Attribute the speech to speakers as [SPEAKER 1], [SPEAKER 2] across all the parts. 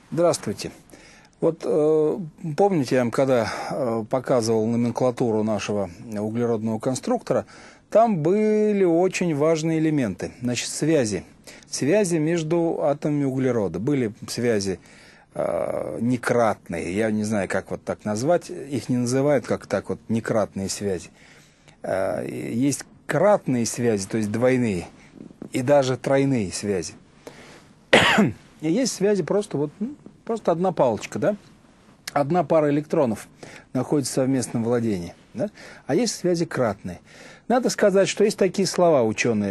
[SPEAKER 1] Здравствуйте. Вот помните, я вам когда показывал номенклатуру нашего углеродного конструктора, там были очень важные элементы, значит, связи. Связи между атомами углерода. Были связи некратные, я не знаю, как вот так назвать, их не называют как так вот некратные связи. Есть кратные связи, то есть двойные, и даже тройные связи. И есть связи просто вот, просто одна палочка, да? Одна пара электронов находится в совместном владении, да? А есть связи кратные. Надо сказать, что есть такие слова ученые,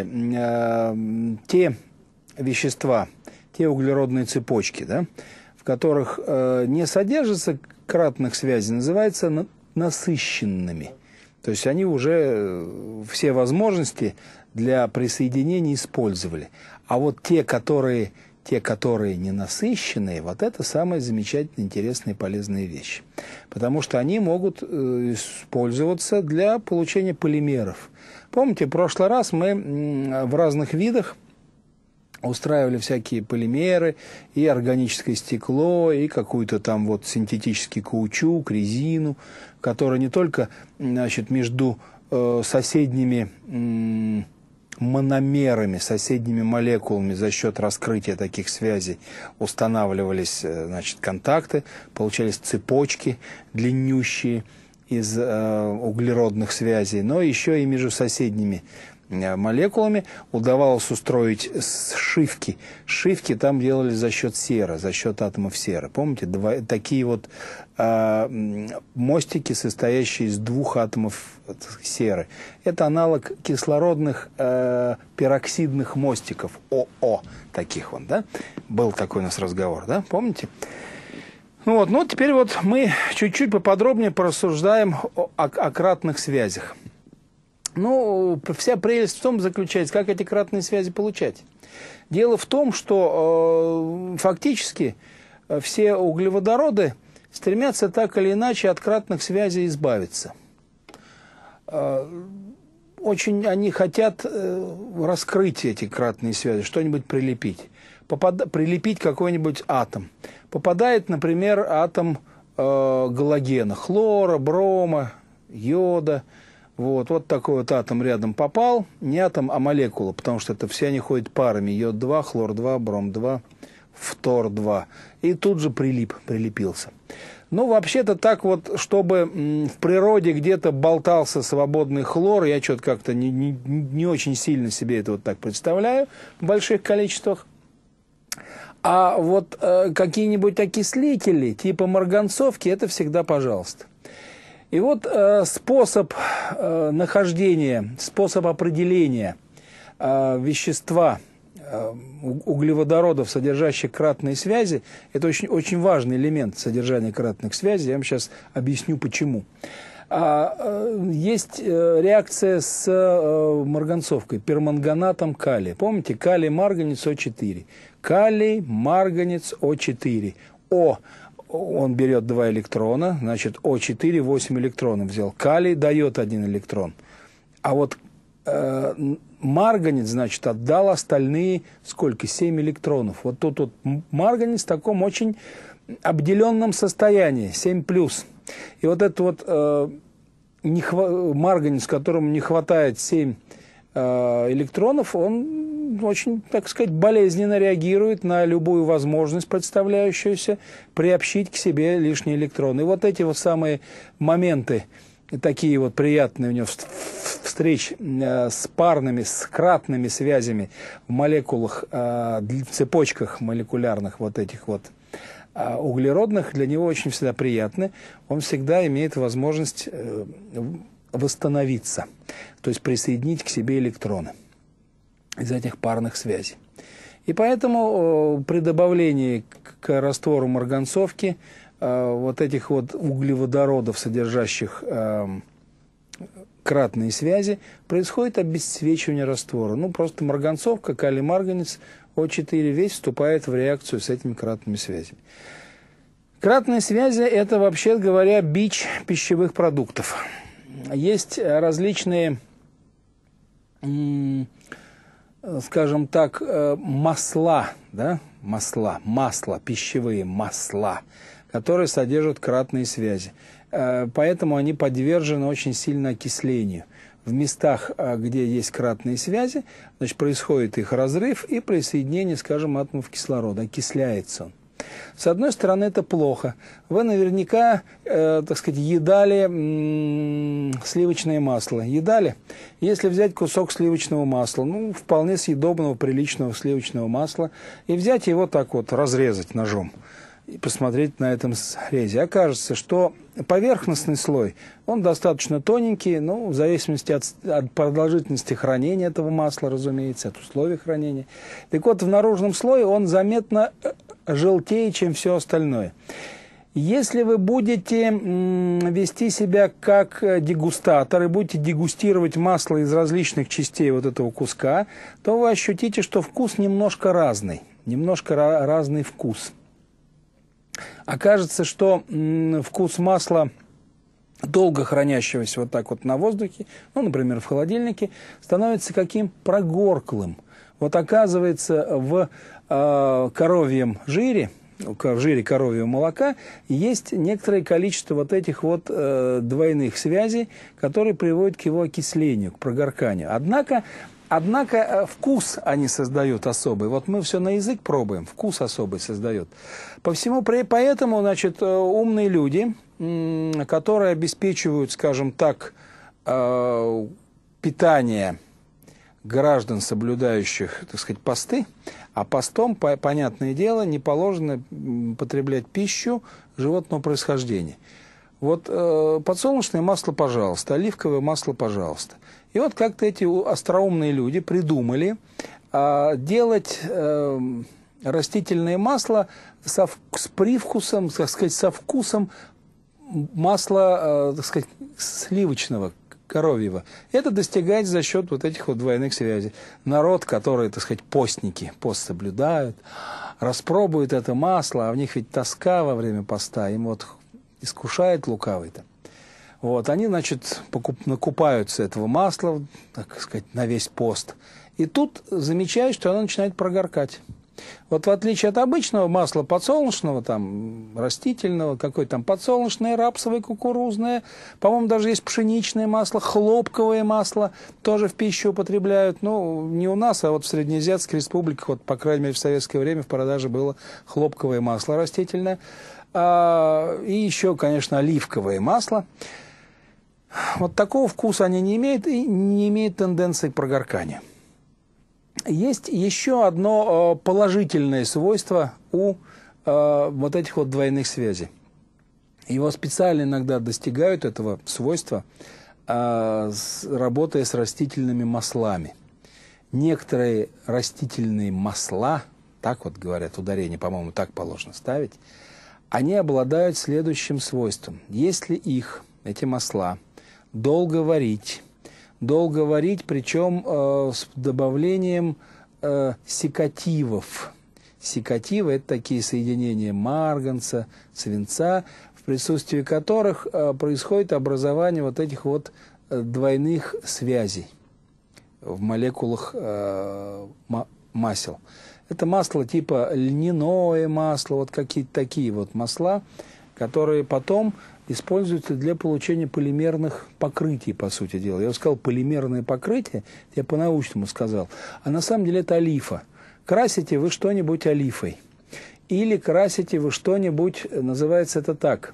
[SPEAKER 1] те вещества, те углеродные цепочки, да, в которых не содержится кратных связей, называются насыщенными. То есть они уже все возможности для присоединения использовали. А вот те, которые не насыщенные, вот это самые замечательные, интересные, полезные вещи. Потому что они могут использоваться для получения полимеров. Помните, в прошлый раз мы в разных видах устраивали всякие полимеры, и органическое стекло, и какую-то там вот синтетический каучук, резину, которая не только, значит, между соседними мономерами, соседними молекулами за счет раскрытия таких связей устанавливались, значит, контакты, получались цепочки длиннющие из углеродных связей, но еще и между соседними молекулами удавалось устроить сшивки. Сшивки там делали за счет серы, за счет атомов серы. Помните, такие вот мостики, состоящие из двух атомов серы. Это аналог кислородных пероксидных мостиков, ОО, таких вот, да? Был такой у нас разговор, да? Помните? Вот, ну, теперь вот мы чуть-чуть поподробнее порассуждаем о кратных связях. Ну, вся прелесть в том заключается, как эти кратные связи получать. Дело в том, что фактически все углеводороды стремятся так или иначе от кратных связей избавиться. Очень они хотят раскрыть эти кратные связи, что-нибудь прилепить. Прилепить какой-нибудь атом. Попадает, например, атом галогена, хлора, брома, йода. Вот такой вот атом рядом попал, не атом, а молекула, потому что это все они ходят парами, йод-2, хлор-2, бром-2, фтор-2, и тут же прилепился. Ну, вообще-то так вот, чтобы в природе где-то болтался свободный хлор, я что-то как-то не очень сильно себе это вот так представляю в больших количествах. А вот какие-нибудь окислители типа марганцовки, это всегда пожалуйста. И вот способ нахождения, способ определения вещества, углеводородов, содержащих кратные связи, это очень, очень важный элемент содержания кратных связей. Я вам сейчас объясню, почему. Есть реакция с марганцовкой, перманганатом калия. Помните, калий-марганец О4. Калий-марганец О4. Он берет 2 электрона, значит, О4 8 электронов взял. Калий дает 1 электрон. А вот марганец, значит, отдал остальные, сколько? 7 электронов. Вот тут вот марганец в таком очень обделенном состоянии, 7+. И вот этот вот марганец, которому не хватает 7 электронов, он очень, так сказать, болезненно реагирует на любую возможность, представляющуюся, приобщить к себе лишние электроны. И вот эти вот самые моменты, такие вот приятные у него встреч с парными, с кратными связями в молекулах, в цепочках молекулярных вот этих вот углеродных, для него очень всегда приятны. Он всегда имеет возможность восстановиться, то есть присоединить к себе электроны из этих парных связей. И поэтому при добавлении к раствору марганцовки вот этих вот углеводородов, содержащих кратные связи, происходит обесцвечивание раствора. Ну, просто марганцовка, калий-марганец, О4 весь вступает в реакцию с этими кратными связями. Кратные связи – это, вообще говоря, бич пищевых продуктов. Есть различные, скажем так, масла, да? масла, пищевые масла, которые содержат кратные связи. Поэтому они подвержены очень сильно окислению. В местах, где есть кратные связи, значит, происходит их разрыв и присоединение, скажем, атомов кислорода. Окисляется он. С одной стороны, это плохо. Вы наверняка, так сказать, едали сливочное масло. Едали? Если взять кусок сливочного масла, ну, вполне съедобного, приличного сливочного масла, и взять его так вот, разрезать ножом, и посмотреть на этом срезе, окажется, что поверхностный слой, он достаточно тоненький, ну, в зависимости от продолжительности хранения этого масла, разумеется, от условий хранения. Так вот, в наружном слое он заметно желтее, чем все остальное. Если вы будете вести себя как дегустатор и будете дегустировать масло из различных частей вот этого куска, то вы ощутите, что вкус немножко разный вкус. Окажется, что вкус масла, долго хранящегося вот так вот на воздухе, ну, например, в холодильнике, становится каким? Прогорклым. Вот оказывается, в коровьем жире, в жире коровьего молока, есть некоторое количество вот этих вот двойных связей, которые приводят к его окислению, к прогорканию. Однако вкус они создают особый. Вот мы все на язык пробуем, вкус особый создает. Поэтому, значит, умные люди, которые обеспечивают, скажем так, питание граждан, соблюдающих, так сказать, посты, а постом, понятное дело, не положено потреблять пищу животного происхождения. Вот подсолнечное масло, пожалуйста, оливковое масло, пожалуйста. И вот как-то эти остроумные люди придумали делать растительное масло с привкусом, так сказать, со вкусом масла, так сказать, сливочного, коровьего. Это достигается за счет вот этих вот двойных связей. Народ, который, так сказать, постники, пост соблюдают, распробует это масло, а в них ведь тоска во время поста, им вот искушает лукавый-то. Вот, они, значит, накупаются этого масла, так сказать, на весь пост. И тут замечают, что оно начинает прогоркать. Вот в отличие от обычного масла подсолнечного, там, растительного, какое там подсолнечное, рапсовое, кукурузное, по-моему, даже есть пшеничное масло, хлопковое масло тоже в пищу употребляют. Ну, не у нас, а вот в Среднеазиатских республиках, вот, по крайней мере, в советское время в продаже было хлопковое масло растительное. И еще, конечно, оливковое масло. Вот такого вкуса они не имеют и не имеют тенденции к прогорканию. Есть еще одно положительное свойство у вот этих вот двойных связей. Его специально иногда достигают, этого свойства, работая с растительными маслами. Некоторые растительные масла, так вот говорят, ударение, по-моему, так положено ставить, они обладают следующим свойством. Если эти масла, долго варить, причем с добавлением секативов. Секативы – это такие соединения марганца, свинца, в присутствии которых происходит образование вот этих вот двойных связей в молекулах масел. Это масло типа льняное масло, вот какие-то такие вот масла, которые потом используются для получения полимерных покрытий, по сути дела. Я сказал полимерное покрытие, я по-научному сказал, а на самом деле это олифа. Красите вы что-нибудь олифой. Или красите вы что-нибудь, называется это так,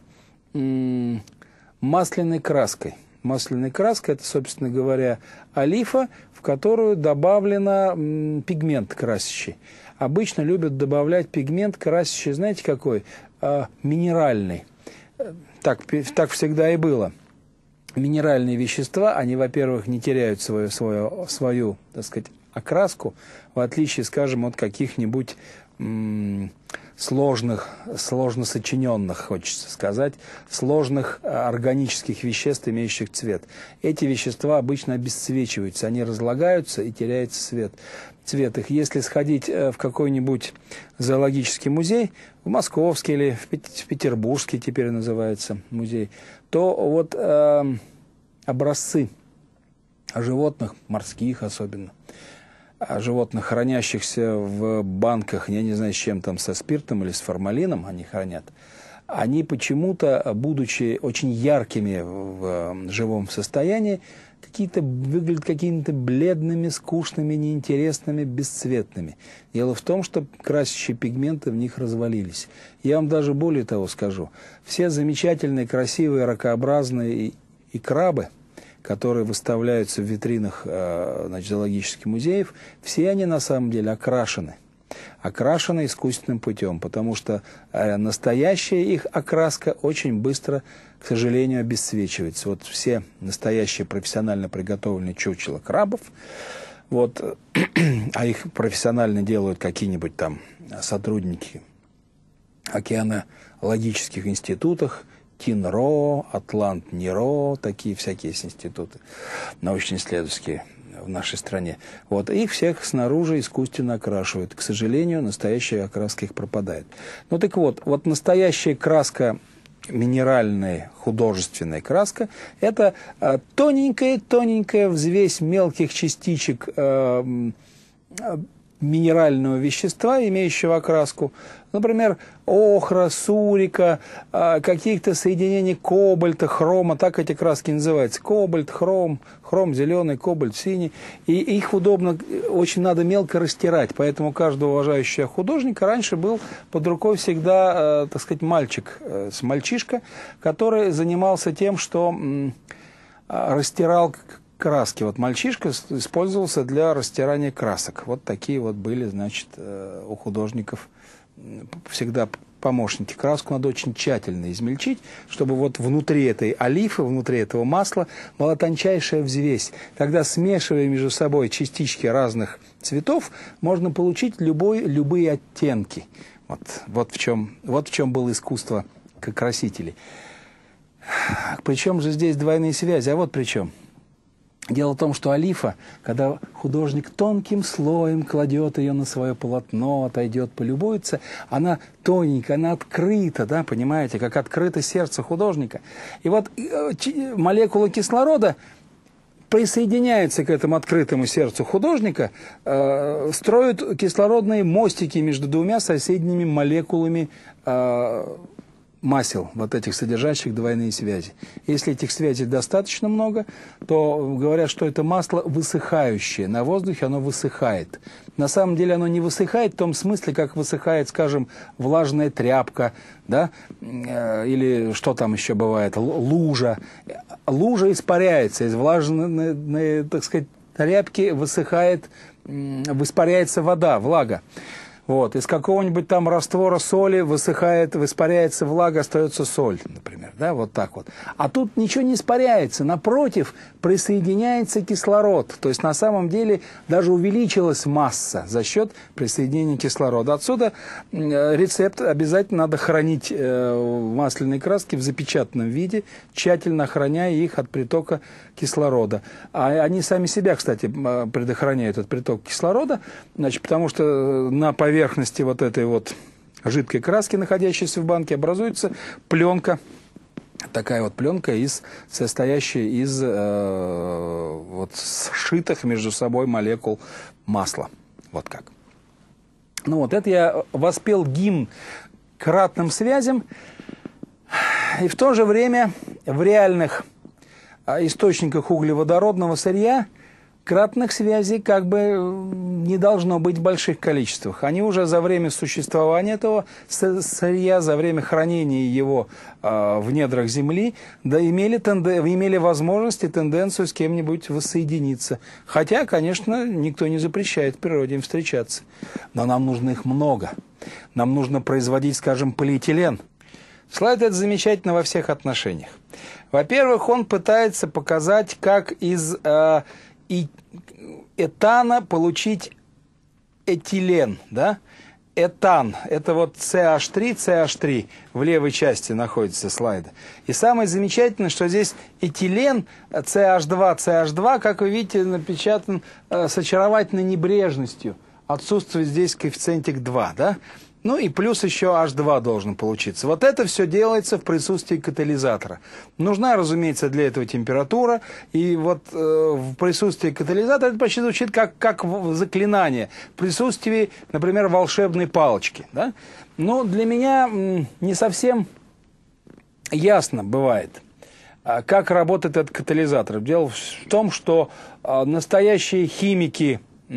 [SPEAKER 1] масляной краской. Масляная краска – это, собственно говоря, олифа, в которую добавлено пигмент красящий. Обычно любят добавлять пигмент красящий, знаете какой? Минеральный. Так всегда и было. Минеральные вещества, они, во-первых, не теряют свою, так сказать, окраску, в отличие, скажем, от каких-нибудь сложно сочиненных, хочется сказать, сложных органических веществ, имеющих цвет. Эти вещества обычно обесцвечиваются, они разлагаются и теряется цвет их. Если сходить в какой-нибудь зоологический музей, в Московский или в Петербургский теперь называется музей, то вот образцы животных, морских особенно, животных, хранящихся в банках, я не знаю, с чем там, со спиртом или с формалином они хранят, они почему-то, будучи очень яркими в живом состоянии, выглядят какими-то бледными, скучными, неинтересными, бесцветными. Дело в том, что красящие пигменты в них развалились. Я вам даже более того скажу. Все замечательные, красивые, ракообразные и крабы, которые выставляются в витринах зоологических музеев, все они на самом деле окрашены. Окрашены искусственным путем, потому что настоящая их окраска очень быстро, к сожалению, обесцвечивается. Вот все настоящие профессионально приготовленные чучела крабов, вот, а их профессионально делают какие-нибудь там сотрудники океанологических институтов, ТИНРО, Атлант-НИРО, такие всякие есть институты научно-исследовательские в нашей стране. Вот, их всех снаружи искусственно окрашивают. К сожалению, настоящая окраска их пропадает. Ну так вот, настоящая краска, минеральная, художественная краска, это тоненькая взвесь мелких частичек минерального вещества, имеющего окраску, например, охра, сурика, каких-то соединений кобальта, хрома, так эти краски называются, кобальт, хром зеленый, кобальт синий, и их удобно, очень надо мелко растирать, поэтому каждого уважающего художника раньше был под рукой всегда, так сказать, мальчишка, который занимался тем, что растирал краски. Вот мальчишка использовался для растирания красок. Вот такие вот были, значит, у художников всегда помощники. Краску надо очень тщательно измельчить, чтобы вот внутри этой олифы, внутри этого масла была тончайшая взвесь. Тогда, смешивая между собой частички разных цветов, можно получить любые оттенки. Вот в чем было искусство красителей. Причем же здесь двойные связи? А вот при чем? Дело в том, что олифа, когда художник тонким слоем кладет ее на свое полотно, отойдет, полюбуется, она тоненькая, она открыта, да, понимаете, как открыто сердце художника. И вот молекула кислорода присоединяется к этому открытому сердцу художника, строят кислородные мостики между двумя соседними молекулами масел, вот этих содержащих двойные связи. Если этих связей достаточно много, то говорят, что это масло высыхающее. На воздухе оно высыхает. На самом деле оно не высыхает в том смысле, как высыхает, скажем, влажная тряпка, да, или что там еще бывает, лужа. Лужа испаряется, из влажной, так сказать, тряпки испаряется вода, влага. Вот. Из какого-нибудь там раствора соли испаряется влага, остается соль, например. Да? Вот так вот. А тут ничего не испаряется. Напротив, присоединяется кислород. То есть на самом деле даже увеличилась масса за счет присоединения кислорода. Отсюда рецепт обязательно надо хранить масляные краски в запечатанном виде, тщательно охраняя их от притока кислорода. А они сами себя, кстати, предохраняют от притока кислорода, значит, потому что на поверхности вот этой вот жидкой краски, находящейся в банке, образуется пленка, такая вот пленка, состоящая из сшитых между собой молекул масла. Вот как. Ну вот, это я воспел гимн кратным связям, и в то же время в реальных источниках углеводородного сырья кратных связей как бы не должно быть в больших количествах. Они уже за время существования этого сырья, за время хранения его в недрах Земли, да, имели возможность и тенденцию с кем-нибудь воссоединиться. Хотя, конечно, никто не запрещает в природе им встречаться. Но нам нужно их много. Нам нужно производить, скажем, полиэтилен. Слайд этот замечательно во всех отношениях. Во-первых, он пытается показать, как из этана получить этилен, да? Этан, это вот CH3 в левой части находится слайда. И самое замечательное, что здесь этилен, CH2, как вы видите, напечатан с очаровательной небрежностью. Отсутствует здесь коэффициентик 2, да? Ну и плюс еще H2 должен получиться. Вот это все делается в присутствии катализатора. Нужна, разумеется, для этого температура. И вот в присутствии катализатора это почти звучит как заклинание. В присутствии, например, волшебной палочки. Да? Но для меня не совсем ясно бывает, как работает этот катализатор. Дело в том, что настоящие химики,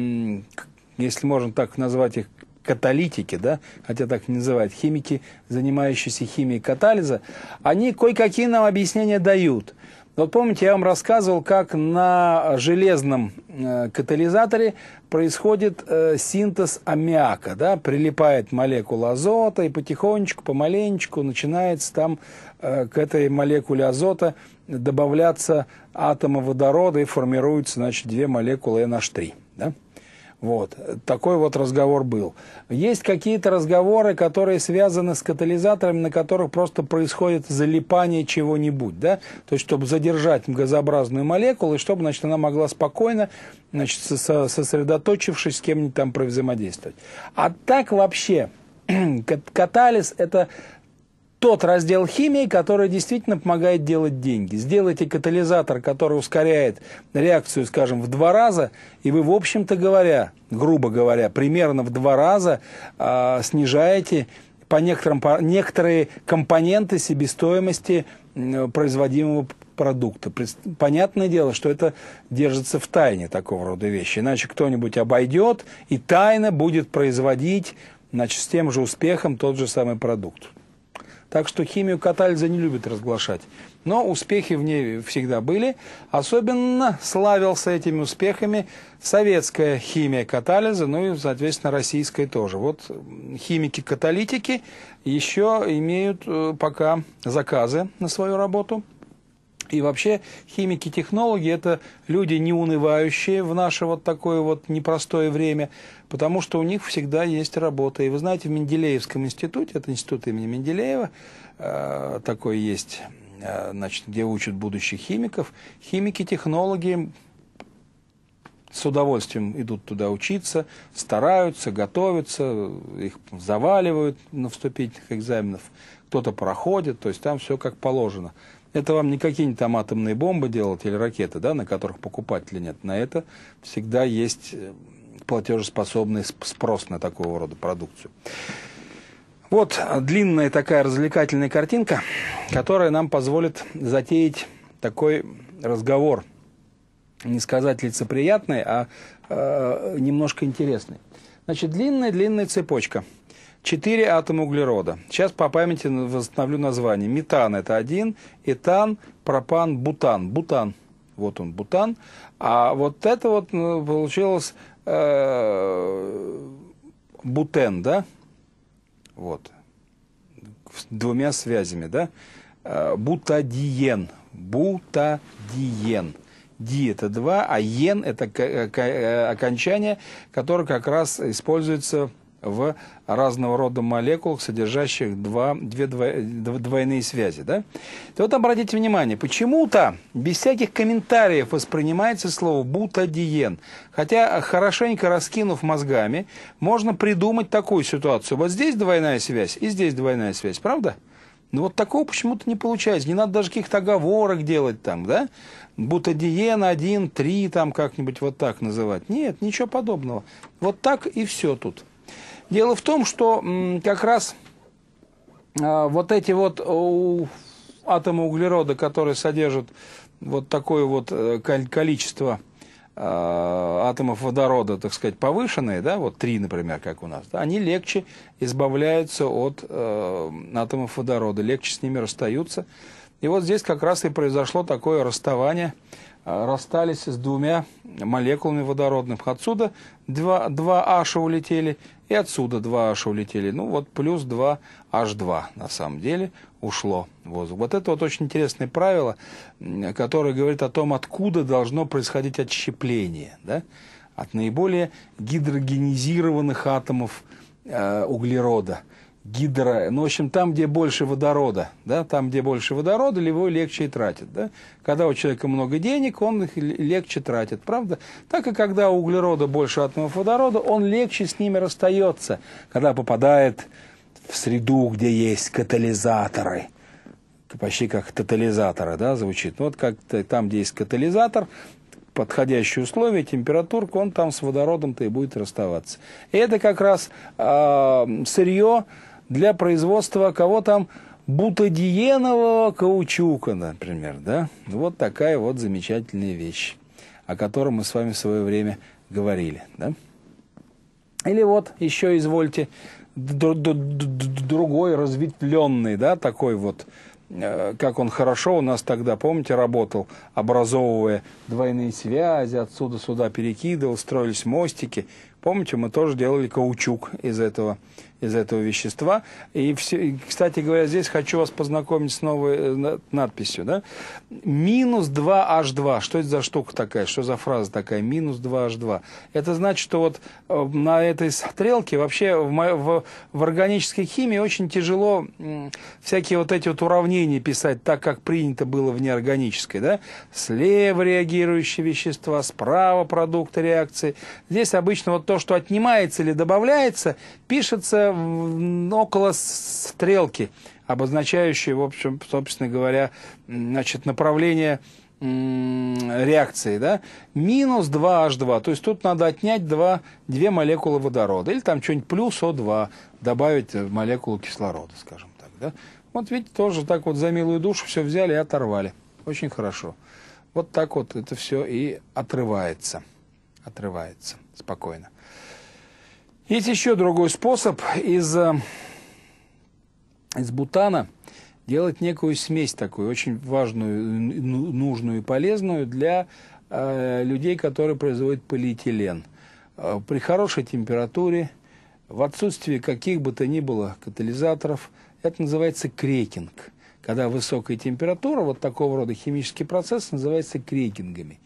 [SPEAKER 1] если можно так назвать их, каталитики, да, хотя так не называют, химики, занимающиеся химией катализа, они кое-какие нам объяснения дают. Вот помните, я вам рассказывал, как на железном катализаторе происходит синтез аммиака, да, прилипает молекула азота, и потихонечку, помаленечку начинается там к этой молекуле азота добавляться атомы водорода, и формируются, значит, две молекулы NH3, да. Вот, такой вот разговор был. Есть какие-то разговоры, которые связаны с катализаторами, на которых просто происходит залипание чего-нибудь, да, то есть, чтобы задержать газообразную молекулу, и чтобы, значит, она могла спокойно, значит, сосредоточившись, с кем-нибудь там провзаимодействовать. А так вообще, катализ – это тот раздел химии, который действительно помогает делать деньги. Сделайте катализатор, который ускоряет реакцию, скажем, в 2 раза, и вы, в общем-то говоря, грубо говоря, примерно в 2 раза снижаете некоторые компоненты себестоимости производимого продукта. Понятное дело, что это держится в тайне, такого рода вещи. Иначе кто-нибудь обойдет и тайно будет производить, значит, с тем же успехом тот же самый продукт. Так что химию катализа не любят разглашать. Но успехи в ней всегда были. Особенно славился этими успехами советская химия катализа, ну и, соответственно, российская тоже. Вот химики-каталитики еще имеют пока заказы на свою работу. И вообще химики-технологи – это люди, не унывающие в наше вот такое вот непростое время, потому что у них всегда есть работа. И вы знаете, в Менделеевском институте, это институт имени Менделеева, такой есть, значит, где учат будущих химиков, химики-технологи с удовольствием идут туда учиться, стараются, готовятся, их заваливают на вступительных экзаменах, кто-то проходит, то есть там все как положено. Это вам не какие-нибудь там атомные бомбы делать или ракеты, да, на которых покупателя нет. На это всегда есть платежеспособный спрос на такого рода продукцию. Вот длинная такая развлекательная картинка, которая нам позволит затеять такой разговор. Не сказать лицеприятный, а немножко интересный. Значит, длинная цепочка. 4 атома углерода. Сейчас по памяти восстановлю название. Метан – это 1, этан, пропан, бутан. Бутан. Вот он, бутан. А вот это вот получилось бутен, да? Вот. С 2 связями, да? Бутадиен. Бутадиен. Ди – это 2, а ен – это окончание, которое как раз используется в разного рода молекулах, содержащих двойные связи. Да? И вот обратите внимание, почему-то без всяких комментариев воспринимается слово бутадиен. Хотя, хорошенько раскинув мозгами, можно придумать такую ситуацию. Вот здесь двойная связь и здесь двойная связь, правда? Но вот такого почему-то не получается. Не надо даже каких-то оговорок делать там, да? Бутадиен 1, 3, там как-нибудь вот так называть. Нет, ничего подобного. Вот так и все тут. Дело в том, что как раз вот эти вот атомы углерода, которые содержат вот такое вот количество атомов водорода, так сказать, повышенные, да, вот 3, например, как у нас, да, они легче избавляются от атомов водорода, легче с ними расстаются. И вот здесь как раз и произошло такое расставание. Расстались с 2 молекулами водородных. Отсюда 2 H улетели, и отсюда 2 H улетели. Ну вот плюс 2 H2 на самом деле ушло в воздух. Вот это вот очень интересное правило, которое говорит о том, откуда должно происходить отщепление, да? От наиболее гидрогенизированных атомов углерода. ну, в общем, там, где больше водорода, да, там, где больше водорода, его легче и тратит, да. Когда у человека много денег, он их легче тратит, правда? Так и когда у углерода больше атомов водорода, он легче с ними расстается, когда попадает в среду, где есть катализаторы. Почти как тотализаторы, да, звучит. Вот как-то там, где есть катализатор, подходящие условия, температурка, он там с водородом-то и будет расставаться. И это как раз сырье для производства кого там бутадиенового каучука, например, да. Вот такая вот замечательная вещь, о которой мы с вами в свое время говорили, да. Или вот еще, извольте, другой разветвленный, да, такой вот, как он хорошо у нас тогда, помните, работал, образовывая двойные связи, отсюда сюда перекидывал, строились мостики. Помните, мы тоже делали каучук из этого вещества. И, кстати говоря, здесь хочу вас познакомить с новой надписью. Да? Минус 2H2. Что это за штука такая? Что за фраза такая? Минус 2H2. Это значит, что вот на этой стрелке вообще в органической химии очень тяжело всякие вот эти вот уравнения писать так, как принято было в неорганической. Да? Слева реагирующие вещества, справа продукты реакции. Здесь обычно вот то, что отнимается или добавляется, пишется около стрелки, обозначающей, в общем, собственно говоря, значит, направление реакции, да, минус 2H2, то есть тут надо отнять две молекулы водорода, или там что-нибудь плюс О2, добавить молекулу кислорода, скажем так, да. Вот видите, тоже так вот за милую душу все взяли и оторвали, очень хорошо. Вот так вот это все и отрывается спокойно. Есть еще другой способ из бутана делать некую смесь такую, очень важную, нужную и полезную для людей, которые производят полиэтилен. При хорошей температуре, в отсутствии каких бы то ни было катализаторов, это называется крекинг. Когда высокая температура, вот такого рода химический процесс называется крекингом.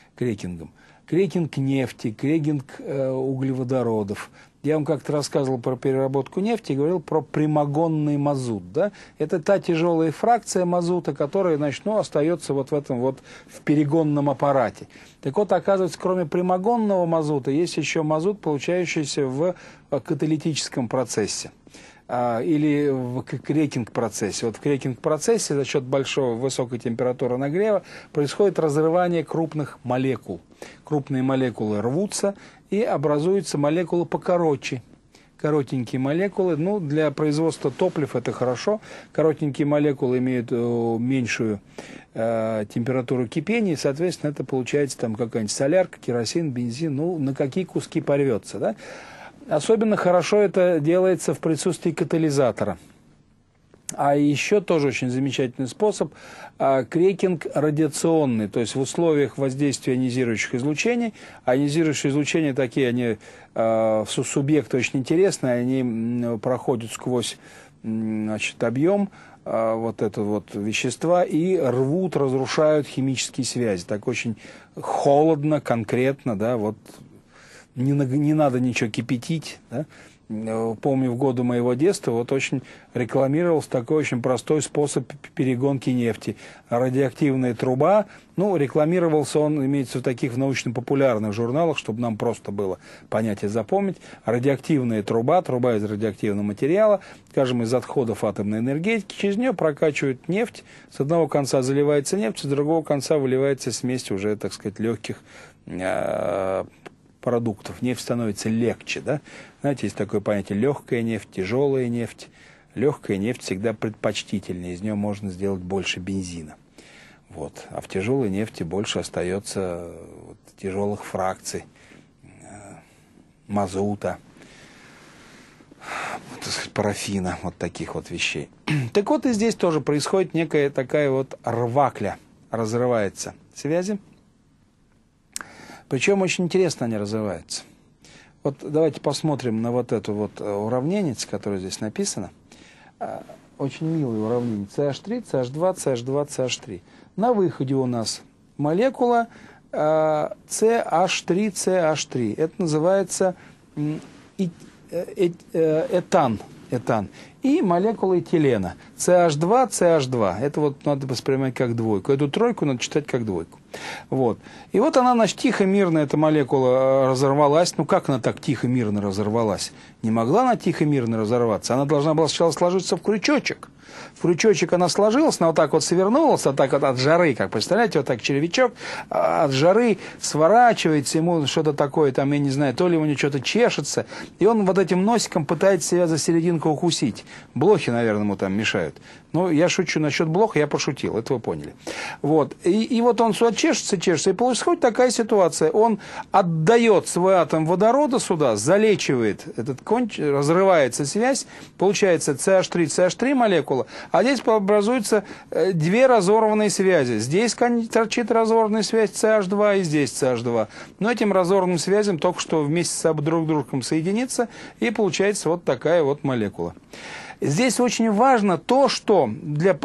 [SPEAKER 1] Крекинг нефти, крекинг углеводородов. Я вам как-то рассказывал про переработку нефти и говорил про прямогонный мазут. Да? Это та тяжелая фракция мазута, которая, значит, остается вот в этом вот в перегонном аппарате. Так вот, оказывается, кроме прямогонного мазута, есть еще мазут, получающийся в каталитическом процессе. Или в крекинг-процессе. Вот в крекинг-процессе за счет высокой температуры нагрева происходит разрывание крупных молекул. Крупные молекулы рвутся и образуются молекулы покороче. Коротенькие молекулы, для производства топлив это хорошо. Коротенькие молекулы имеют меньшую температуру кипения, и, соответственно, это получается там какая-нибудь солярка, керосин, бензин, на какие куски порвется, да? Особенно хорошо это делается в присутствии катализатора. А еще тоже очень замечательный способ – крекинг радиационный, то есть в условиях воздействия ионизирующих излучений. А ионизирующие излучения такие, они субъекты очень интересные, они проходят сквозь, значит, объем вот этого вот вещества и рвут, разрушают химические связи. Так очень холодно, конкретно, да, вот. Не надо ничего кипятить. Да? Помню, в годы моего детства вот очень рекламировался такой очень простой способ перегонки нефти. Радиоактивная труба, рекламировался он, имеется в таких научно-популярных журналах, чтобы нам просто было понять и запомнить. Радиоактивная труба из радиоактивного материала, скажем, из отходов атомной энергетики, через нее прокачивают нефть, с одного конца заливается нефть, с другого конца выливается смесь уже, так сказать, легких продуктов. Нефть становится легче, да? Знаете, есть такое понятие легкая нефть, тяжелая нефть. Легкая нефть всегда предпочтительнее, из нее можно сделать больше бензина. Вот. А в тяжелой нефти больше остается тяжелых фракций, мазута, так сказать, парафина, вот таких вот вещей. Так вот и здесь тоже происходит некая такая вот рвакля, разрывается связи. Причем очень интересно они разрываются. Вот давайте посмотрим на вот эту вот уравнение, которое здесь написано. Очень милое уравнение. CH3, CH2, CH2, CH3. На выходе у нас молекула CH3, CH3. Это называется этан. и молекула этилена. CH2, CH2. Это вот надо воспринимать как двойку. Эту тройку надо читать как двойку. Вот. И вот она, значит, тихо, мирно, эта молекула разорвалась. Ну, как она так тихо, мирно разорвалась? Не могла она тихо, мирно разорваться. Она должна была сначала сложиться в крючочек. В крючочек она сложилась, она вот так вот свернулась, вот так вот от жары, как представляете, вот так червячок от жары сворачивается, ему что-то такое, там, я не знаю, то ли у него что-то чешется, и он вот этим носиком пытается себя за серединку укусить. Блохи, наверное, ему там мешают. Ну, я шучу насчет блоха, я пошутил, это вы поняли. Вот. И вот он сюда чешется, и происходит такая ситуация. Он отдает свой атом водорода сюда, залечивает этот разрывается связь, получается CH3 молекула, а здесь образуются две разорванные связи. Здесь торчит разорванная связь CH2 и здесь CH2. Но этим разорванным связям только что вместе с друг другом соединиться, и получается вот такая вот молекула. Здесь очень важно то, что для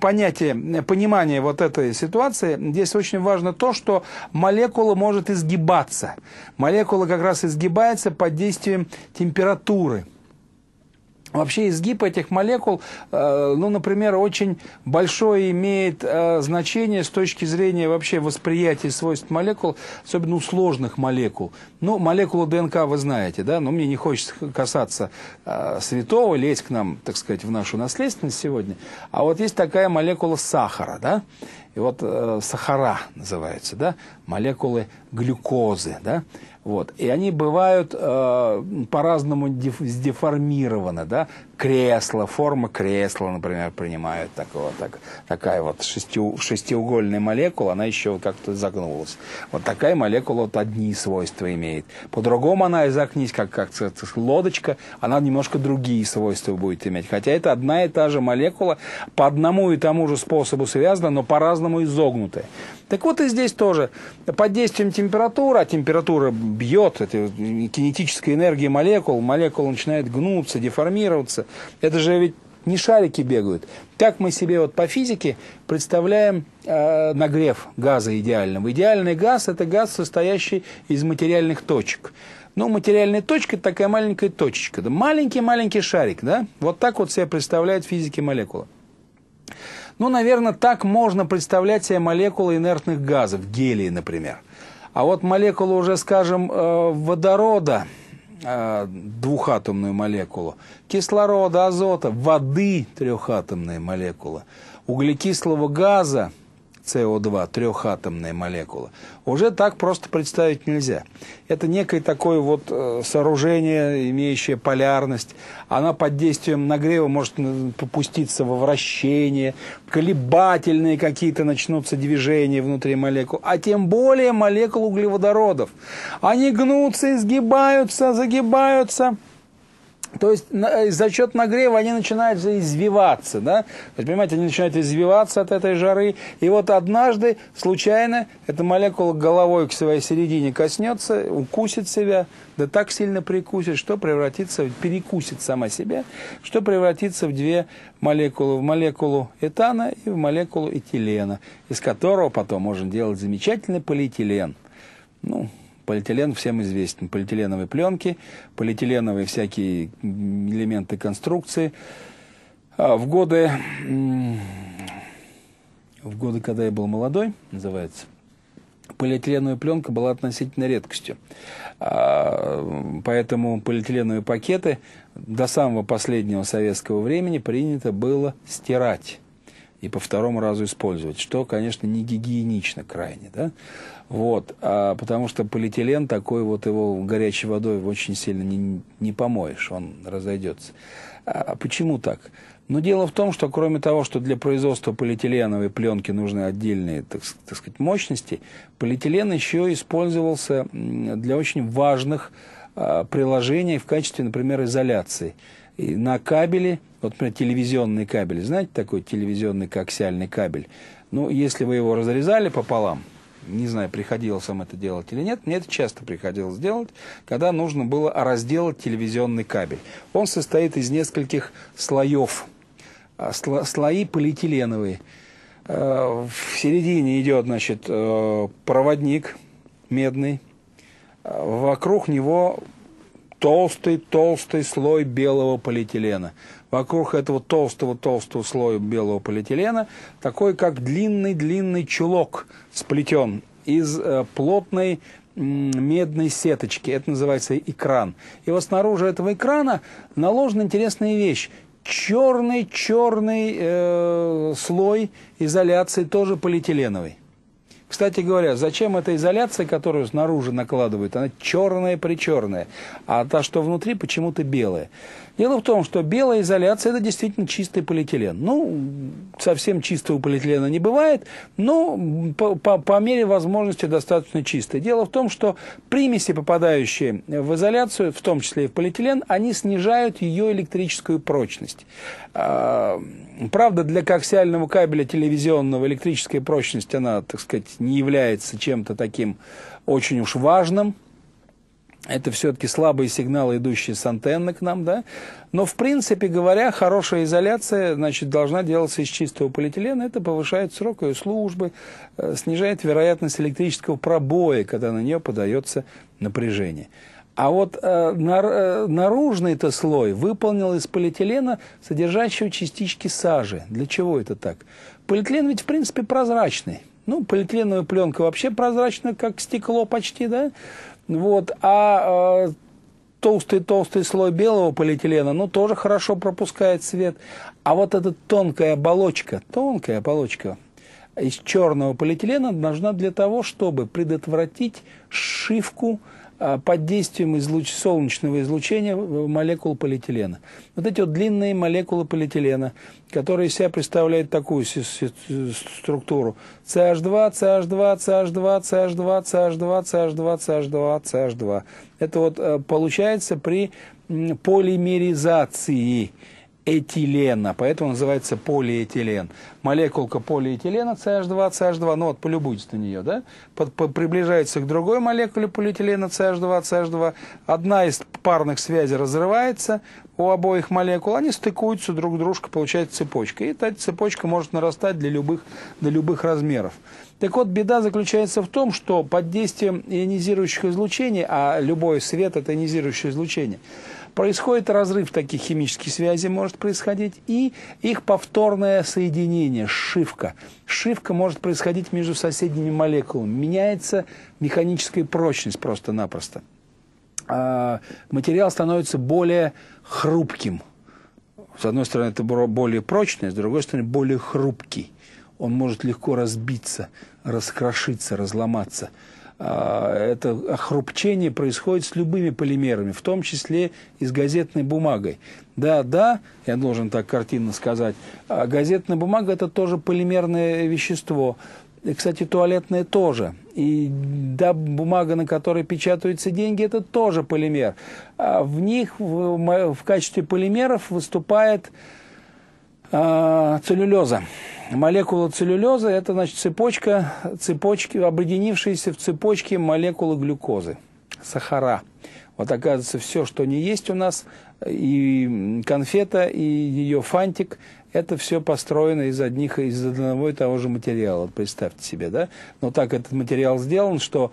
[SPEAKER 1] понимания вот этой ситуации, здесь очень важно то, что молекула может изгибаться. Молекула как раз изгибается под действием температуры. Вообще изгиб этих молекул, ну, например, очень большое имеет значение с точки зрения вообще восприятия свойств молекул, особенно у сложных молекул. Ну, молекулу ДНК вы знаете, да, но мне не хочется касаться святого, лезть к нам, так сказать, в нашу наследственность сегодня. А вот есть такая молекула сахара, да, и вот сахара называются, да, молекулы глюкозы, да. Вот. И они бывают по-разному сдеформированы, да? Форма кресла, например, принимают такая вот шестиугольная молекула, она еще как-то загнулась. Вот такая молекула вот одни свойства имеет. По-другому она изогнись, как лодочка, она немножко другие свойства будет иметь. Хотя это одна и та же молекула, по одному и тому же способу связана, но по-разному изогнутая. Так вот и здесь тоже. Под действием температуры, а температура бьет, это кинетическая энергия молекул, молекулы начинают гнуться, деформироваться. Это же ведь не шарики бегают. Как мы себе вот по физике представляем нагрев газа идеального? Идеальный газ – это газ, состоящий из материальных точек. Ну, материальная точка – это такая маленькая точечка. Да? Маленький-маленький шарик. Да? Вот так вот себе представляют физики молекулы. Ну, наверное, так можно представлять себе молекулы инертных газов, гелия, например. А вот молекулу уже, скажем, водорода, двухатомную молекулу, кислорода, азота, воды, трехатомная молекула, углекислого газа, СО2, трехатомная молекула, уже так просто представить нельзя. Это некое такое вот сооружение, имеющее полярность. Она под действием нагрева может попуститься во вращение, колебательные какие-то начнутся движения внутри молекул, а тем более молекул углеводородов. Они гнутся, изгибаются, загибаются. То есть за счет нагрева они начинают извиваться, да? То есть, понимаете, они начинают извиваться от этой жары. И вот однажды случайно эта молекула головой к своей середине коснется, укусит себя, да так сильно прикусит, что перекусит сама себя, что превратится в две молекулы, в молекулу этана и в молекулу этилена, из которого потом можно делать замечательный полиэтилен. Ну, полиэтилен всем известен. Полиэтиленовые пленки, полиэтиленовые всякие элементы конструкции. В годы, когда я был молодой, называется, полиэтиленовая пленка была относительно редкостью. Поэтому полиэтиленовые пакеты до самого последнего советского времени принято было стирать и по второму разу использовать, что, конечно, не гигиенично крайне, да? Вот, потому что полиэтилен такой вот его горячей водой очень сильно не помоешь, он разойдется. А почему так? Но дело в том, что кроме того, что для производства полиэтиленовой пленки нужны отдельные, так сказать, мощности, полиэтилен еще использовался для очень важных приложений в качестве, например, изоляции. И на кабеле, вот, например, телевизионный кабель, знаете, такой телевизионный коаксиальный кабель? Ну, если вы его разрезали пополам, не знаю, приходилось вам это делать или нет, мне это часто приходилось делать, когда нужно было разделать телевизионный кабель. Он состоит из нескольких слоев, слои полиэтиленовые. В середине идет, значит, проводник медный, вокруг него толстый слой белого полиэтилена. вокруг этого толстого слоя белого полиэтилена, такой как длинный чулок сплетен из плотной медной сеточки. Это называется экран. И вот снаружи этого экрана наложена интересная вещь. Черный слой изоляции, тоже полиэтиленовый. Кстати говоря, зачем эта изоляция, которую снаружи накладывают, она черная-причерная, а та, что внутри, почему-то белая. Дело в том, что белая изоляция – это действительно чистый полиэтилен. Ну, совсем чистого полиэтилена не бывает, но по мере возможности достаточно чистый. Дело в том, что примеси, попадающие в изоляцию, в том числе и в полиэтилен, они снижают ее электрическую прочность. Правда, для коаксиального кабеля телевизионного электрическая прочность, она, так сказать, не является чем-то таким очень уж важным. Это все-таки слабые сигналы, идущие с антенны к нам, да. Но, в принципе говоря, хорошая изоляция, значит, должна делаться из чистого полиэтилена. Это повышает срок ее службы, снижает вероятность электрического пробоя, когда на нее подается напряжение. А вот наружный-то слой выполнен из полиэтилена, содержащего частички сажи. Для чего это так? Полиэтилен ведь, в принципе, прозрачный. Ну, полиэтиленовая пленка вообще прозрачная, как стекло почти, да? Вот. А толстый слой белого полиэтилена, ну, тоже хорошо пропускает свет. А вот эта тонкая оболочка из черного полиэтилена нужна для того, чтобы предотвратить сшивку под действием солнечного излучения молекул полиэтилена. Вот эти вот длинные молекулы полиэтилена, которые из себя представляют такую структуру: CH2, CH2, CH2, CH2, CH2, CH2, CH2, CH2. Это вот получается при полимеризации этилена, поэтому называется полиэтилен. Молекулка полиэтилена CH2, ну вот полюбуйтесь на нее, да? Приближается к другой молекуле полиэтилена CH2. Одна из парных связей разрывается у обоих молекул, они стыкуются друг к дружке, получается цепочка. И эта цепочка может нарастать до любых размеров. Так вот, беда заключается в том, что под действием ионизирующих излучений, а любой свет – это ионизирующее излучение, происходит разрыв таких химических связей, может происходить, и их повторное соединение, сшивка. Сшивка может происходить между соседними молекулами. Меняется механическая прочность просто-напросто. Материал становится более хрупким. С одной стороны, это более прочный, с другой стороны, более хрупкий. Он может легко разбиться, раскрошиться, разломаться. Это охрупчение происходит с любыми полимерами, в том числе и с газетной бумагой. Да, я должен так картинно сказать, газетная бумага – это тоже полимерное вещество. И, кстати, туалетная тоже. И да, бумага, на которой печатаются деньги, это тоже полимер. В них в качестве полимеров выступает целлюлеза. Молекула целлюлезы – это, значит, цепочки, объединившиеся в цепочке молекулы глюкозы, сахара. Вот, оказывается, все, что не есть у нас, и конфета, и ее фантик, это все построено из одного и того же материала. Вот представьте себе, да? Но так этот материал сделан, что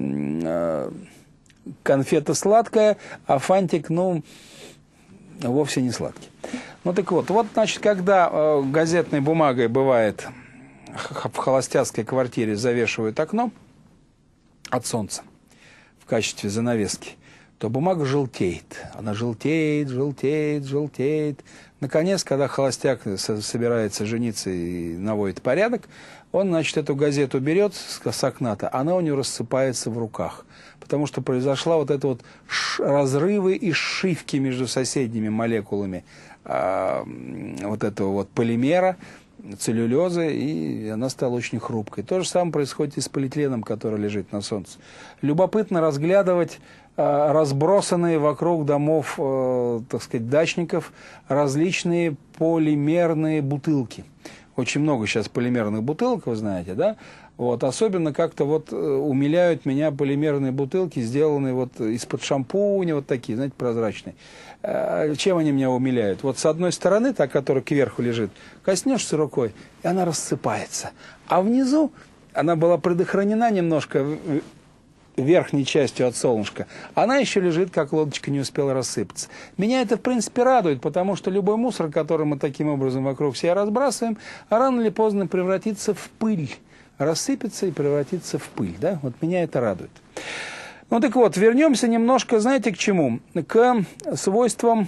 [SPEAKER 1] конфета сладкая, а фантик, ну, вовсе не сладкий. Ну так вот, значит, когда газетной бумагой бывает в холостяцкой квартире завешивают окно от солнца в качестве занавески, то бумага желтеет. Она желтеет. Наконец, когда холостяк собирается жениться и наводит порядок, он, значит, эту газету берет с окна-то, она у него рассыпается в руках. Потому что произошла вот это вот разрывы и сшивки между соседними молекулами вот этого вот полимера, целлюлезы, и она стала очень хрупкой. То же самое происходит и с полиэтиленом, который лежит на солнце. Любопытно разглядывать разбросанные вокруг домов, так сказать, дачников различные полимерные бутылки. Очень много сейчас полимерных бутылок, вы знаете, да? Вот, особенно как-то вот умиляют меня полимерные бутылки, сделанные вот из-под шампуня, вот такие, знаете, прозрачные. Чем они меня умиляют? Вот с одной стороны, та, которая кверху лежит, коснешься рукой, и она рассыпается. А внизу она была предохранена немножко верхней частью от солнышка, она еще лежит, как лодочка, не успела рассыпаться. Меня это, в принципе, радует, потому что любой мусор, который мы таким образом вокруг себя разбрасываем, рано или поздно превратится в пыль, рассыпется и превратится в пыль. Да? Вот меня это радует. Ну так вот, вернемся немножко, знаете, к чему? К свойствам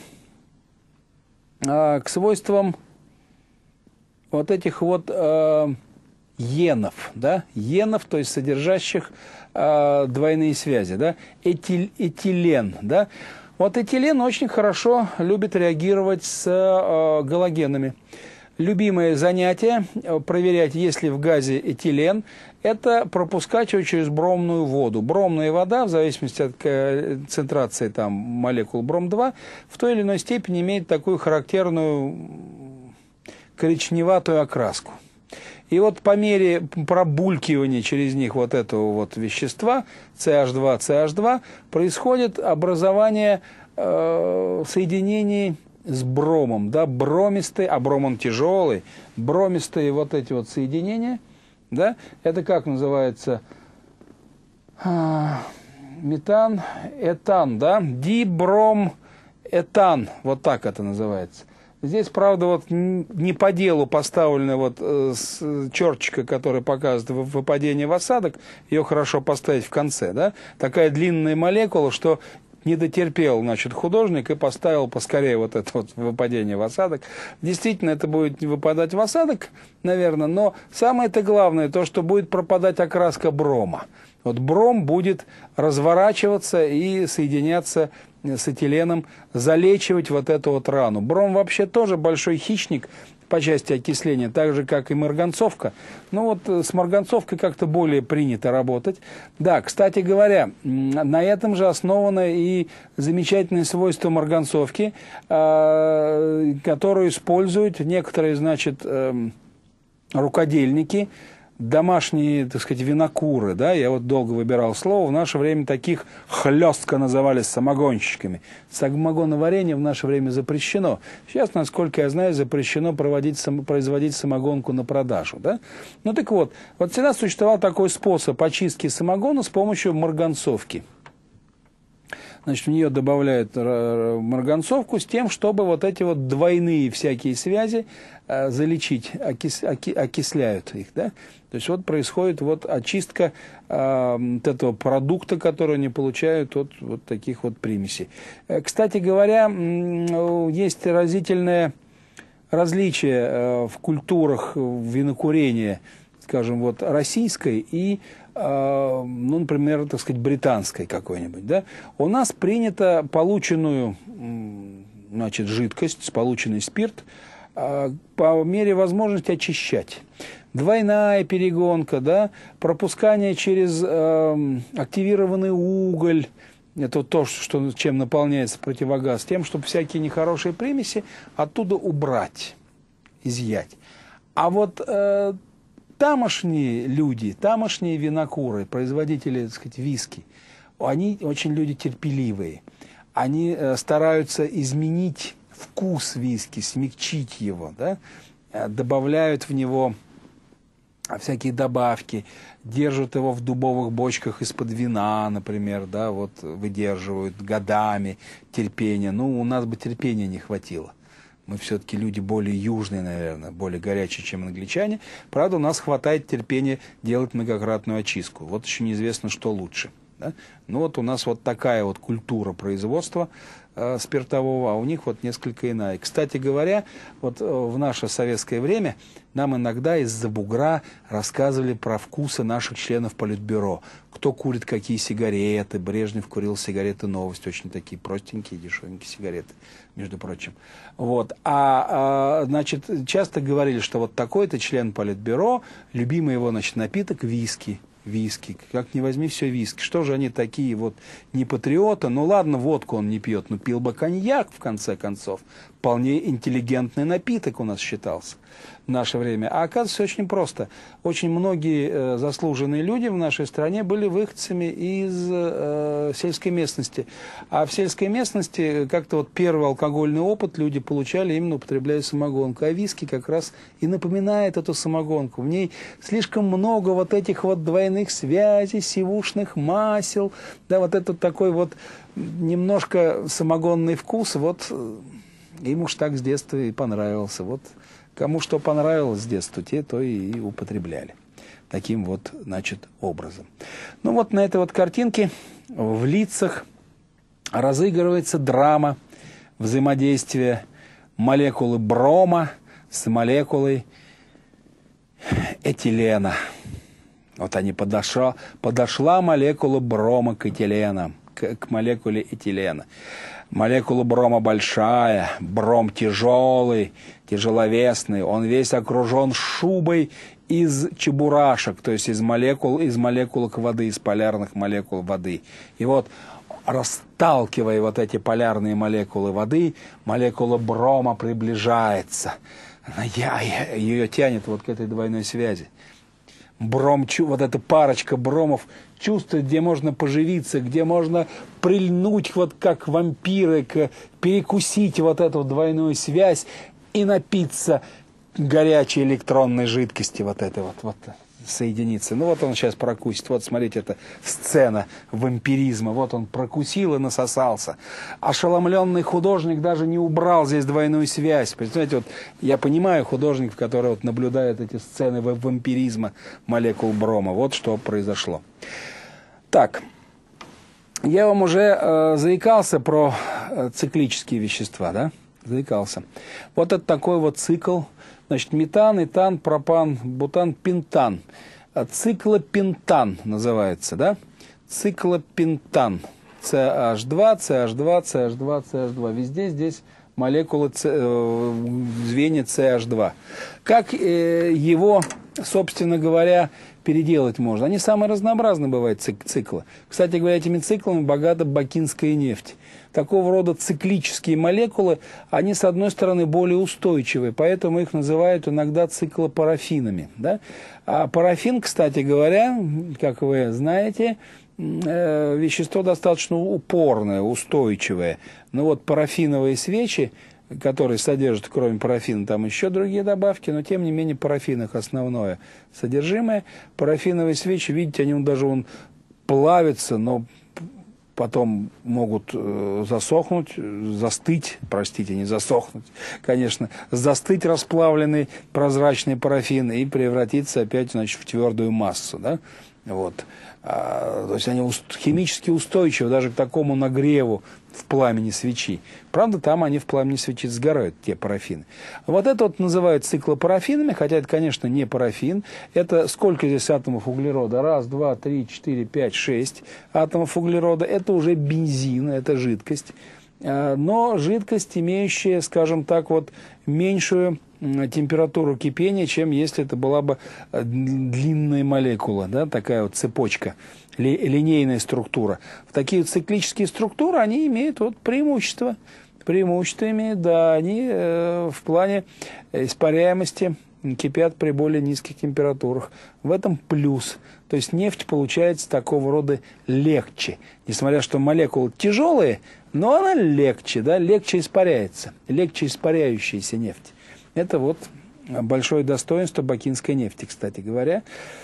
[SPEAKER 1] вот этих вот енов, да? Енов, то есть содержащих двойные связи, да? Этилен, да? Вот этилен очень хорошо любит реагировать с галогенами. Любимое занятие проверять, есть ли в газе этилен, это пропускать его через бромную воду. Бромная вода, в зависимости от концентрации там, молекул бром-2, в той или иной степени имеет такую характерную коричневатую окраску. И вот по мере пробулькивания через них вот этого вот вещества, CH2, происходит образование соединений с бромом, да, бромистые, а бром он тяжелый, бромистые вот эти вот соединения, да, это как называется, метан, этан, да, диброметан, вот так это называется. Здесь, правда, вот не по делу поставлена вот черточка, которая показывает выпадение в осадок, ее хорошо поставить в конце, да, такая длинная молекула, что не дотерпел, значит, художник и поставил поскорее вот это вот выпадение в осадок. Действительно, это будет выпадать в осадок, наверное, но самое-то главное, то, что будет пропадать окраска брома. Вот бром будет разворачиваться и соединяться с этиленом, залечивать вот эту вот рану. Бром вообще тоже большой хищник по части окисления, так же, как и марганцовка. Ну вот с марганцовкой как-то более принято работать. Да, кстати говоря, на этом же основано и замечательное свойство марганцовки, которую используют некоторые, значит, рукодельники, домашние, так сказать, винокуры, да, я вот долго выбирал слово, в наше время таких хлестко назывались самогонщиками. Самогоноварение в наше время запрещено. Сейчас, насколько я знаю, запрещено производить самогонку на продажу, да. Ну так вот, вот всегда существовал такой способ очистки самогона с помощью марганцовки. Значит, в нее добавляют марганцовку с тем, чтобы вот эти вот двойные всякие связи залечить, окисляют их, да. То есть вот происходит вот очистка вот этого продукта, который они получают от вот таких вот примесей. Кстати говоря, есть разительное различие в культурах винокурения, скажем, вот российской и, ну, например, так сказать, британской какой-нибудь, да. У нас принято полученную, значит, жидкость, полученный спирт по мере возможности очищать. Двойная перегонка, да, пропускание через активированный уголь, это то, что, чем наполняется противогаз, тем, чтобы всякие нехорошие примеси оттуда убрать, изъять. А вот тамошние люди, тамошние винокуры, производители, так сказать, виски, они очень люди терпеливые. Они стараются изменить вкус виски, смягчить его, да, добавляют в него всякие добавки, держат его в дубовых бочках из-под вина, например, да, вот выдерживают годами терпения. Ну, у нас бы терпения не хватило. Мы все-таки люди более южные, наверное, более горячие, чем англичане. Правда, у нас хватает терпения делать многократную очистку. Вот еще неизвестно, что лучше. Да? Ну вот у нас вот такая вот культура производства спиртового, а у них вот несколько иная. Кстати говоря, вот в наше советское время нам иногда из-за бугра рассказывали про вкусы наших членов Политбюро. Кто курит какие сигареты. Брежнев курил сигареты «Новость». Очень такие простенькие, дешевенькие сигареты, между прочим. Вот. Значит, часто говорили, что вот такой-то член Политбюро, любимый его, значит, напиток – виски. Виски, как ни возьми, все виски. Что же они такие вот не патриоты? Ну ладно, водку он не пьет, но пил бы коньяк, в конце концов. Вполне интеллигентный напиток у нас считался. в наше время. А оказывается, очень просто. Очень многие заслуженные люди в нашей стране были выходцами из сельской местности. А в сельской местности как-то вот первый алкогольный опыт люди получали, именно употребляя самогонку. А виски как раз и напоминает эту самогонку. В ней слишком много вот этих вот двойных связей, сивушных масел, да, вот этот такой вот немножко самогонный вкус, вот им уж так с детства и понравился. Вот кому что понравилось с детства, те то и употребляли. Таким вот, значит, образом. Ну вот на этой вот картинке в лицах разыгрывается драма взаимодействия молекулы брома с молекулой этилена. Вот они подошла молекула брома к этиленам, к молекуле этилена. Молекула брома большая, бром тяжелый, тяжеловесный, он весь окружен шубой из чебурашек, то есть из молекулок воды, из полярных молекул воды. И вот, расталкивая вот эти полярные молекулы воды, молекула брома приближается. Ее тянет вот к этой двойной связи. Вот эта парочка бромов чувствует, где можно поживиться, где можно прильнуть, вот как вампиры, перекусить вот эту двойную связь и напиться горячей электронной жидкости, вот этой вот соединиться. Ну вот он сейчас прокусит. Вот смотрите, это сцена вампиризма. Вот он прокусил и насосался. Ошеломленный художник даже не убрал здесь двойную связь. Представляете, вот я понимаю художников, которые вот наблюдают эти сцены вампиризма молекул брома. Вот что произошло. Так, я вам уже заикался про циклические вещества, да? Заикался. Вот это такой вот цикл. Значит, метан, этан, пропан, бутан, пентан. Циклопентан называется, да? Циклопентан. CH2, CH2, CH2, CH2. Везде здесь молекулы звенья CH2. Как его, собственно говоря, переделать можно? Они самые разнообразные бывают циклы. Кстати говоря, этими циклами богата бакинская нефть. Такого рода циклические молекулы, они, с одной стороны, более устойчивые, поэтому их называют иногда циклопарафинами. Да? А парафин, кстати говоря, как вы знаете, вещество достаточно упорное, устойчивое. Но вот парафиновые свечи, которые содержат, кроме парафина, там еще другие добавки, но тем не менее парафин их основное содержимое. Парафиновые свечи, видите, они даже плавятся, но потом могут засохнуть, застыть, простите, не засохнуть, конечно, застыть расплавленный прозрачный парафин и превратиться опять, значит, в твердую массу, да, вот. То есть они химически устойчивы даже к такому нагреву в пламени свечи. Правда, там они в пламени свечи сгорают, те парафины. Вот это вот называют циклопарафинами, хотя это, конечно, не парафин. Это сколько здесь атомов углерода? 1, 2, 3, 4, 5, 6 атомов углерода. Это уже бензин, это жидкость. Но жидкость, имеющая, скажем так, вот меньшую температуру кипения, чем если это была бы длинная молекула, да, такая вот цепочка, линейная структура. В такие циклические структуры они имеют вот преимущество. Преимущество имеют, да, они в плане испаряемости кипят при более низких температурах. В этом плюс. То есть нефть получается такого рода легче. Несмотря что молекулы тяжелые, но она легче, да, легче испаряется. Легче испаряющаяся нефть. Это вот большое достоинство бакинской нефти, кстати говоря.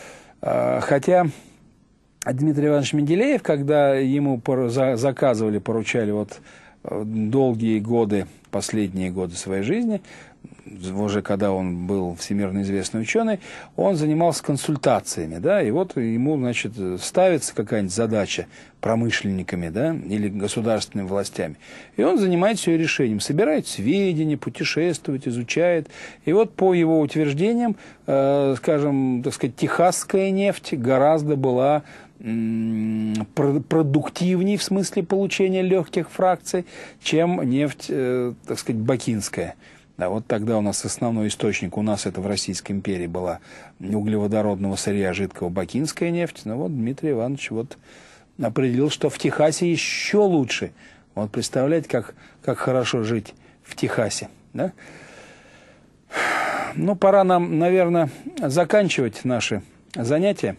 [SPEAKER 1] Хотя Дмитрий Иванович Менделеев, когда ему заказывали, поручали вот долгие годы, последние годы своей жизни, уже когда он был всемирно известный ученый, он занимался консультациями, да, и вот ему, значит, ставится какая-нибудь задача промышленниками, да, или государственными властями, и он занимается ее решением, собирает сведения, путешествует, изучает, и вот по его утверждениям, скажем, так сказать, техасская нефть гораздо была продуктивнее в смысле получения легких фракций, чем нефть, так сказать, бакинская. Да, вот тогда у нас основной источник, у нас это в Российской империи была углеводородного сырья жидкого бакинская нефть. Но вот Дмитрий Иванович вот определил, что в Техасе еще лучше. Вот представляете, как хорошо жить в Техасе. Да? Ну, пора нам, наверное, заканчивать наши занятия.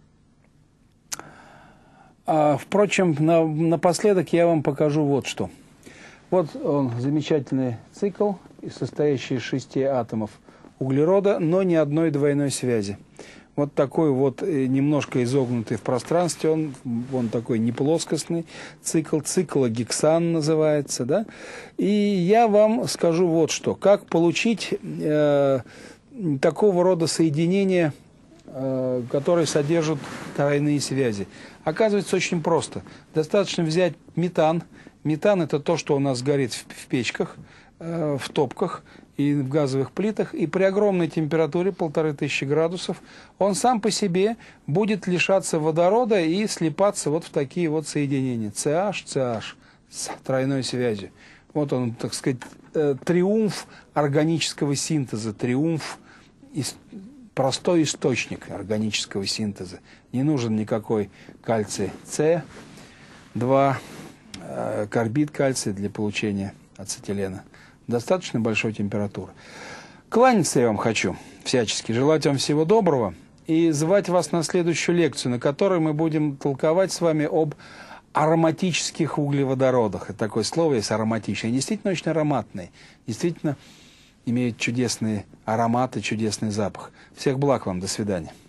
[SPEAKER 1] Впрочем, напоследок я вам покажу вот что. Вот он, замечательный цикл, состоящий из 6 атомов углерода, но ни одной двойной связи. Вот такой вот немножко изогнутый в пространстве, он такой неплоскостный цикл, циклогексан называется, да. И я вам скажу вот что, как получить такого рода соединения, которые содержат тройные связи. Оказывается, очень просто. Достаточно взять метан. Метан – это то, что у нас горит в печках, в топках и в газовых плитах. И при огромной температуре, 1500 градусов, он сам по себе будет лишаться водорода и слипаться вот в такие вот соединения. CH с тройной связью. Вот он, так сказать, триумф органического синтеза, триумф простой источник органического синтеза. Не нужен никакой кальций С2, карбид кальция для получения ацетилена. Достаточно большой температуры. Кланяться я вам хочу всячески, желать вам всего доброго и звать вас на следующую лекцию, на которой мы будем толковать с вами об ароматических углеводородах. Это такое слово есть, ароматические. Они действительно очень ароматные, действительно имеют чудесные ароматы, чудесный запах. Всех благ вам, до свидания.